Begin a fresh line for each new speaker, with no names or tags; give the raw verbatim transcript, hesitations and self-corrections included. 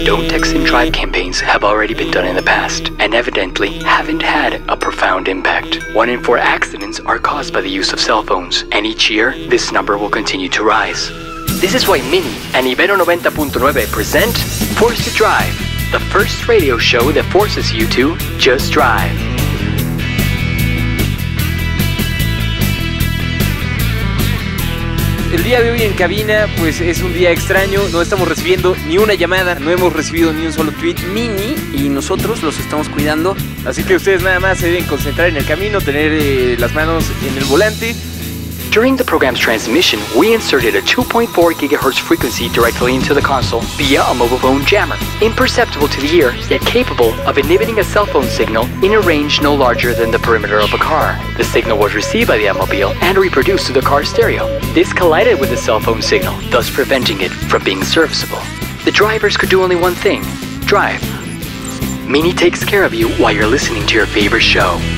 Don't Text and Drive campaigns have already been done in the past and evidently haven't had a profound impact. One in four accidents are caused by the use of cell phones, and each year, this number will continue to rise. This is why Mini and Ibero noventa punto nueve present Force to Drive, the first radio show that forces you to just drive.
El día de hoy en cabina pues es un día extraño, no estamos recibiendo ni una llamada, no hemos recibido ni un solo tweet.
Mini y nosotros los estamos cuidando.
Así que ustedes nada más se deben concentrar en el camino, tener eh, las manos en el volante.
During the program's transmission, we inserted a two point four gigahertz frequency directly into the console via a mobile phone jammer, imperceptible to the ear, yet capable of inhibiting a cell phone signal in a range no larger than the perimeter of a car. The signal was received by the automobile and reproduced to the car stereo. This collided with the cell phone signal, thus preventing it from being serviceable. The drivers could do only one thing: drive. Mini takes care of you while you're listening to your favorite show.